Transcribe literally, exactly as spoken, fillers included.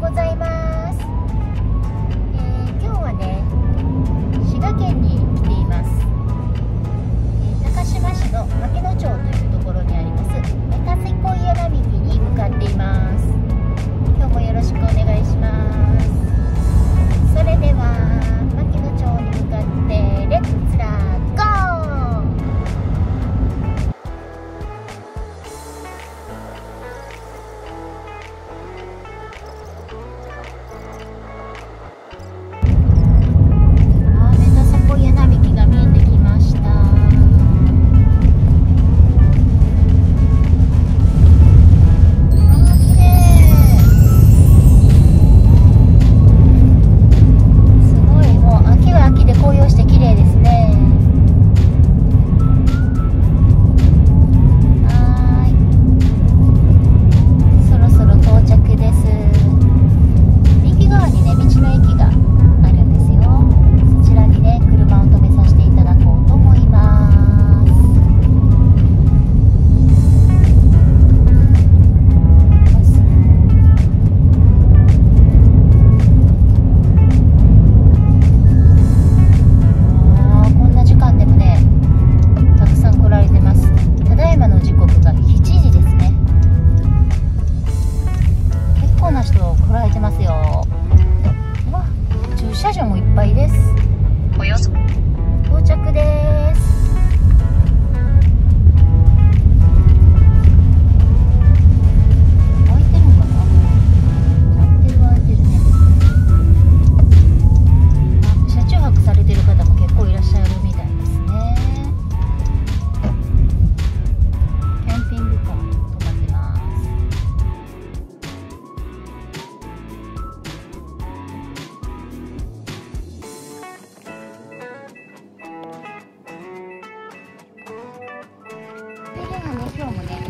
ございます。えー、今日はね、滋賀県に来ています。えー、高島市の牧野町というところにあります田瀬小屋並木に向かっています。今日もよろしくお願いします。それでは牧野町に向かってレッツラゴー。車場もいっぱいです。およそ到着です。空いてるのかな。空いてる空いてるね。あ、車中泊されてる方も結構いらっしゃるみたいですね。キャンピングカー止まってます。それではね、今日もね、